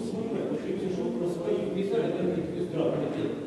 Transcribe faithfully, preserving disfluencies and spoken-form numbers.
вспоминать, потому что если что про своих писали, да, какие-то страны.